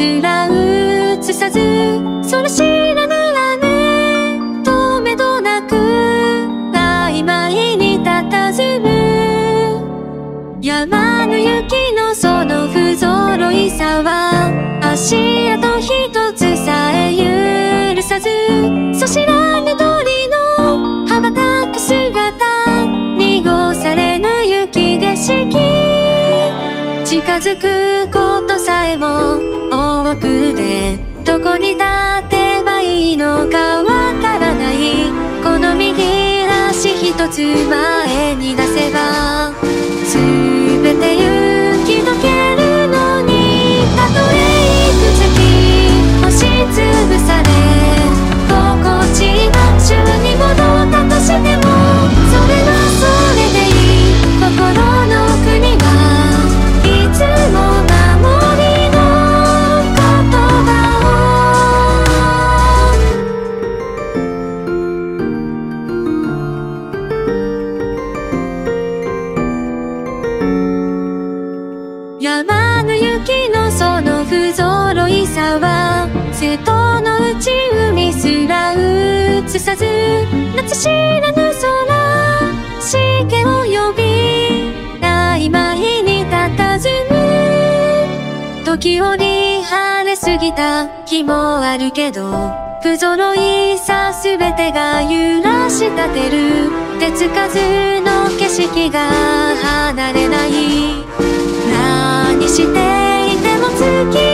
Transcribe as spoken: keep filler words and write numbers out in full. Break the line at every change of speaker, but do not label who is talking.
すら映さず、その知らぬ雨とめどなく曖昧に佇む山の雪のその不揃いさは足跡一つさえ許さず、そしらぬ鳥の羽ばたく姿、濁されぬ雪景色、近づくことさえも多くで、どこに立てばいいのかわからない。この右足一つ前に出せば全て行き解けるのに、たとえいくつき押しつぶされ心地が宙に戻ったとしても、それはそれでいい。心の国はいつも守りの言葉を、山の雪のその不揃いさは瀬戸の内海すら映さず、夏知らぬ空しけを呼び曖昧に佇む。時折晴れすぎた日もあるけど、不揃いさ全てが揺らし立てる手つかずの景色が離れない。何していても月